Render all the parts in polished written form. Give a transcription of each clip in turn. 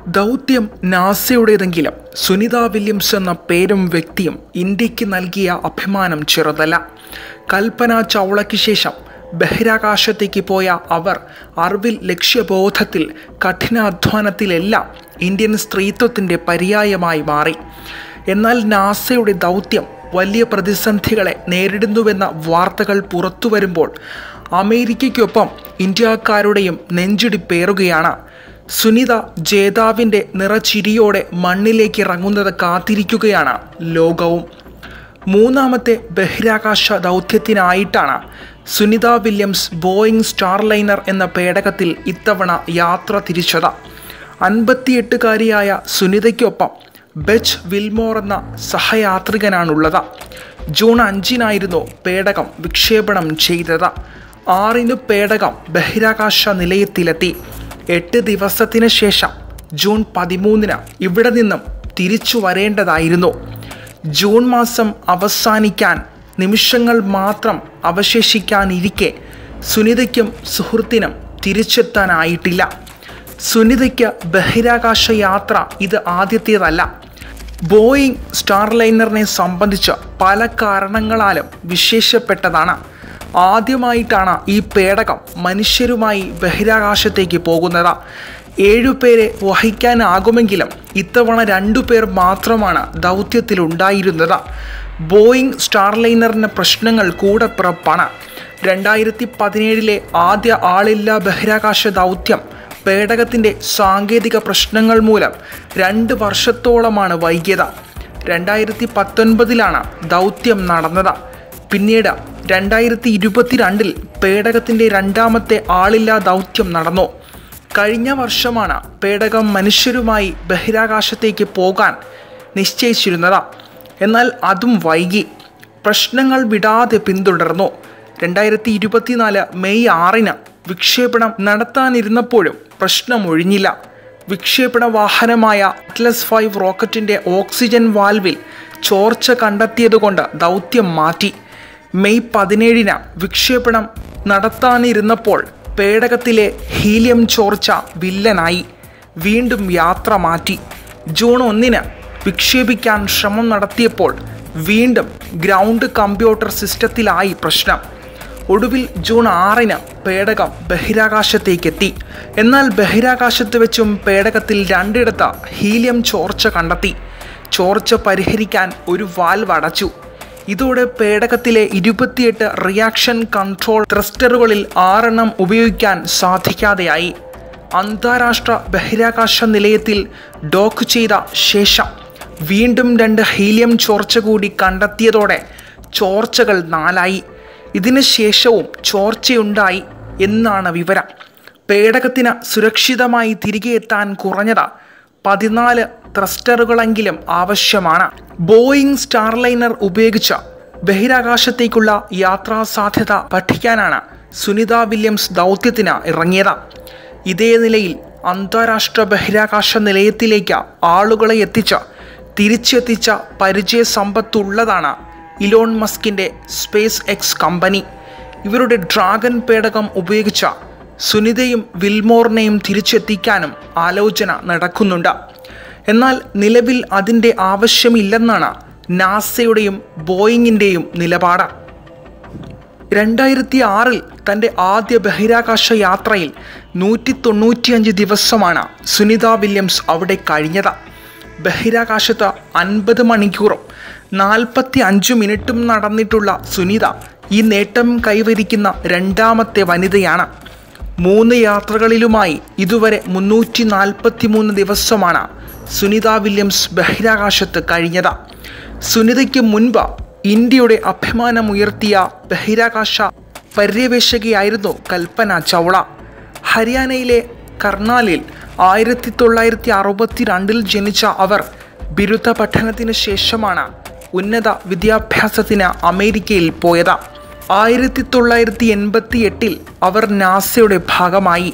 ദൗത്യം നാസയുടേതെങ്കിലും സുനിത വില്യംസ് എന്ന പേരും വ്യക്തിയും ഇന്ത്യക്ക് നൽകിയ അഭിമാനം ചെറുതല്ല. കൽപ്പന ചൗളയ്ക്ക് ശേഷം ബഹിരാകാശത്തേക്ക് പോയ അവർ അറിവിൽ, ലക്ഷ്യബോധത്തിൽ, കഠിനാധ്വാനത്തിലെല്ലാം ഇന്ത്യൻ സ്ത്രീത്വത്തിൻ്റെ പര്യായമായി മാറി. എന്നാൽ നാസയുടെ ദൗത്യം വലിയ പ്രതിസന്ധികളെ നേരിടുന്നുവെന്ന വാർത്തകൾ പുറത്തു വരുമ്പോൾ അമേരിക്കയ്ക്കൊപ്പം ഇന്ത്യക്കാരുടെയും നെഞ്ചിടിപ്പേറുകയാണ്. സുനിത ജേതാവിൻ്റെ നിറച്ചിരിയോടെ മണ്ണിലേക്ക് ഇറങ്ങുന്നത് കാത്തിരിക്കുകയാണ് ലോകവും. മൂന്നാമത്തെ ബഹിരാകാശ ദൗത്യത്തിനായിട്ടാണ് സുനിത വില്യംസ് ബോയിങ് സ്റ്റാർലൈനർ എന്ന പേടകത്തിൽ ഇത്തവണ യാത്ര തിരിച്ചത്. 58-കാരിയായ സുനിതയ്ക്കൊപ്പം ബെച്ച് വിൽമോർ എന്ന സഹയാത്രികനാണുള്ളത്. ജൂൺ 5-നായിരുന്നു പേടകം വിക്ഷേപണം ചെയ്തത്. 6-ന് പേടകം ബഹിരാകാശ നിലയത്തിലെത്തി. 8 ദിവസത്തിന് ശേഷം ജൂൺ 13-ന് ഇവിടെ നിന്നും തിരിച്ചു വരേണ്ടതായിരുന്നു. ജൂൺ മാസം അവസാനിക്കാൻ നിമിഷങ്ങൾ മാത്രം അവശേഷിക്കാനിരിക്കെ സുനിതയ്ക്കും സുഹൃത്തിനും തിരിച്ചെത്താനായിട്ടില്ല. സുനിതയ്ക്ക് ബഹിരാകാശ യാത്ര ഇത് ആദ്യത്തേതല്ല. ബോയിങ് സ്റ്റാർലൈനറിനെ സംബന്ധിച്ച് പല കാരണങ്ങളാലും വിശേഷപ്പെട്ടതാണ്. ആദ്യമായിട്ടാണ് ഈ പേടകം മനുഷ്യരുമായി ബഹിരാകാശത്തേക്ക് പോകുന്നത്. 7 പേരെ വഹിക്കാനാകുമെങ്കിലും ഇത്തവണ 2 പേർ മാത്രമാണ് ദൗത്യത്തിലുണ്ടായിരുന്നത്. ബോയിങ് സ്റ്റാർലൈനറിന് പ്രശ്നങ്ങൾ കൂടെ പിറപ്പാണ്. 2017-ലെ ആദ്യ ആളില്ലാ ബഹിരാകാശ ദൗത്യം പേടകത്തിൻ്റെ സാങ്കേതിക പ്രശ്നങ്ങൾ മൂലം 2 വർഷത്തോളമാണ് വൈകിയത്. 2019-ലാണ് ദൗത്യം നടന്നത്. പിന്നീട് 2022-ൽ പേടകത്തിൻ്റെ 2ാമത്തെ ആളില്ലാ ദൗത്യം നടന്നു. കഴിഞ്ഞ വർഷമാണ് പേടകം മനുഷ്യരുമായി ബഹിരാകാശത്തേക്ക് പോകാൻ നിശ്ചയിച്ചിരുന്നത്. എന്നാൽ അതും വൈകി. പ്രശ്നങ്ങൾ വിടാതെ പിന്തുടർന്നു. 2024 മെയ് 6-ന് വിക്ഷേപണം നടത്താനിരുന്നപ്പോഴും പ്രശ്നമൊഴിഞ്ഞില്ല. വിക്ഷേപണ വാഹനമായ അറ്റ്ലസ് 5 റോക്കറ്റിൻ്റെ ഓക്സിജൻ വാൽവിൽ ചോർച്ച കണ്ടെത്തിയതുകൊണ്ട് ദൗത്യം മാറ്റി. മെയ് 17-ന് വിക്ഷേപണം നടത്താനിരുന്നപ്പോൾ പേടകത്തിലെ ഹീലിയം ചോർച്ച വില്ലനായി. വീണ്ടും യാത്ര മാറ്റി. ജൂൺ 1-ന് വിക്ഷേപിക്കാൻ ശ്രമം നടത്തിയപ്പോൾ വീണ്ടും ഗ്രൗണ്ട് കമ്പ്യൂട്ടർ സിസ്റ്റത്തിലായി പ്രശ്നം. ഒടുവിൽ ജൂൺ 6-ന് പേടകം ബഹിരാകാശത്തേക്കെത്തി. എന്നാൽ ബഹിരാകാശത്ത് വെച്ചും പേടകത്തിൽ 2ഇടത്ത് ഹീലിയം ചോർച്ച കണ്ടെത്തി. ചോർച്ച പരിഹരിക്കാൻ ഒരു വാൽവ് അടച്ചു. ഇതോടെ പേടകത്തിലെ 28 റിയാക്ഷൻ കൺട്രോൾ ത്രസ്റ്ററുകളിൽ 6 ഉപയോഗിക്കാൻ സാധിക്കാതെയായി. അന്താരാഷ്ട്ര ബഹിരാകാശ നിലയത്തിൽ ഡോക്ക് ചെയ്ത ശേഷം വീണ്ടും 2 ഹീലിയം ചോർച്ച കൂടി കണ്ടെത്തിയതോടെ ചോർച്ചകൾ 4ആയി. ഇതിന് ശേഷവും ചോർച്ചയുണ്ടായി എന്നാണ് വിവരം. പേടകത്തിന് സുരക്ഷിതമായി തിരികെ എത്താൻ കുറഞ്ഞത് 14 ത്രസ്റ്ററുകളെങ്കിലും ആവശ്യമാണ്. ബോയിങ് സ്റ്റാർലൈനർ ഉപയോഗിച്ച് ബഹിരാകാശത്തേക്കുള്ള യാത്രാ സാധ്യത പഠിക്കാനാണ് സുനിത വില്യംസ് ദൗത്യത്തിന് ഇറങ്ങിയത്. ഇതേ നിലയിൽ അന്താരാഷ്ട്ര ബഹിരാകാശ നിലയത്തിലേക്ക് ആളുകളെ തിരിച്ചെത്തിച്ച പരിചയസമ്പത്തുള്ളതാണ് ഇലോൺ മസ്കിൻ്റെ സ്പേസ് എക്സ് കമ്പനി. ഇവരുടെ ഡ്രാഗൺ പേടകം ഉപയോഗിച്ച സുനിതയും വിൽമോറിനെയും തിരിച്ചെത്തിക്കാനും ആലോചന നടക്കുന്നുണ്ട്. എന്നാൽ നിലവിൽ അതിൻ്റെ ആവശ്യമില്ലെന്നാണ് നാസയുടെയും ബോയിങ്ങിൻ്റെയും നിലപാട്. 2006-ൽ തൻ്റെ ആദ്യ ബഹിരാകാശ യാത്രയിൽ 195 ദിവസമാണ് സുനിത വില്യംസ് അവിടെ കഴിഞ്ഞത്. ബഹിരാകാശത്ത് 50 മണിക്കൂറും 45 മിനിറ്റും നടന്നിട്ടുള്ള സുനിത ഈ നേട്ടം കൈവരിക്കുന്ന 2ാമത്തെ വനിതയാണ്. 3 യാത്രകളിലുമായി ഇതുവരെ 343 ദിവസമാണ് സുനിത വില്യംസ് ബഹിരാകാശത്ത് കഴിഞ്ഞത്. സുനിതയ്ക്ക് മുൻപ് ഇന്ത്യയുടെ അഭിമാനമുയർത്തിയ ബഹിരാകാശ പര്യവേഷകയായിരുന്നു കൽപ്പന ചൗള. ഹരിയാനയിലെ കർണാലിൽ 1962-ൽ ജനിച്ച അവർ ബിരുദ പഠനത്തിന് ശേഷമാണ് ഉന്നത വിദ്യാഭ്യാസത്തിന് അമേരിക്കയിൽ പോയത്. 1988-ൽ അവർ നാസയുടെ ഭാഗമായി.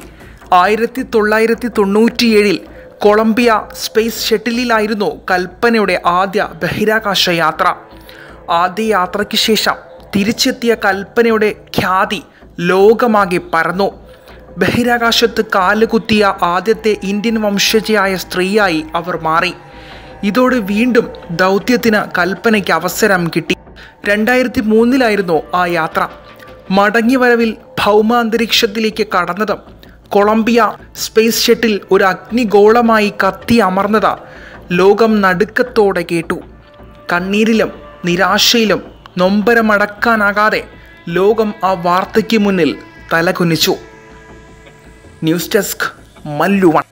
1997-ൽ കൊളംബിയ സ്പേസ് ഷട്ടിലിലായിരുന്നു കൽപ്പനയുടെ ആദ്യ ബഹിരാകാശ യാത്ര. ആദ്യ യാത്രയ്ക്ക് ശേഷം തിരിച്ചെത്തിയ കൽപ്പനയുടെ ഖ്യാതി ലോകമാകെ പരന്നു. ബഹിരാകാശത്ത് കാലുകുത്തിയ ആദ്യത്തെ ഇന്ത്യൻ വംശജയായ സ്ത്രീയായി അവർ മാറി. ഇതോടെ വീണ്ടും ദൗത്യത്തിന് കൽപ്പനയ്ക്ക് അവസരം കിട്ടി. 2003 ആ യാത്ര. മടങ്ങിവരവിൽ ഭൗമാന്തരീക്ഷത്തിലേക്ക് കടന്നതും കൊളംബിയ സ്പേസ് ഷട്ടിൽ ഒരു അഗ്നിഗോളമായി കത്തി അമർന്നത് ലോകം നടുക്കത്തോടെ കേട്ടു. കണ്ണീരിലും നിരാശയിലും നൊമ്പരമടക്കാനാകാതെ ലോകം ആ വാർത്തയ്ക്ക് മുന്നിൽ തലകുനിച്ചു. News desk Mallu 1.